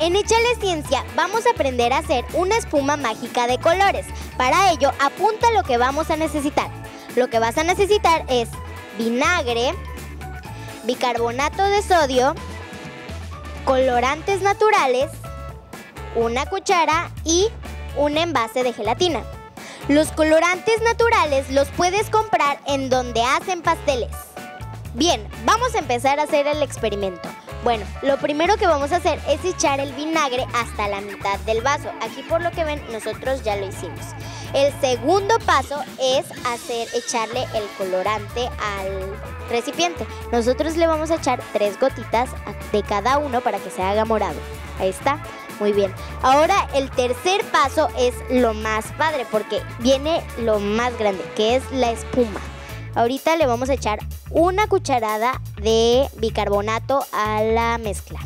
En Échale Ciencia vamos a aprender a hacer una espuma mágica de colores. Para ello, apunta lo que vamos a necesitar. Lo que vas a necesitar es vinagre, bicarbonato de sodio, colorantes naturales, una cuchara y un envase de gelatina. Los colorantes naturales los puedes comprar en donde hacen pasteles. Bien, vamos a empezar a hacer el experimento. Bueno, lo primero que vamos a hacer es echar el vinagre hasta la mitad del vaso. Aquí por lo que ven, nosotros ya lo hicimos. El segundo paso es echarle el colorante al recipiente. Nosotros le vamos a echar 3 gotitas de cada uno para que se haga morado. Ahí está, muy bien. Ahora el tercer paso es lo más padre porque viene lo más grande, que es la espuma. Ahorita le vamos a echar una cucharada de bicarbonato a la mezcla.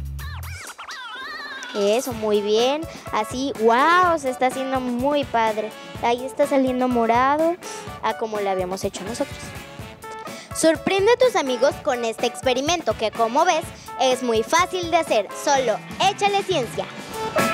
Eso, muy bien. Así, wow, se está haciendo muy padre. Ahí está saliendo morado, como lo habíamos hecho nosotros. Sorprende a tus amigos con este experimento que, como ves, es muy fácil de hacer. Solo échale ciencia.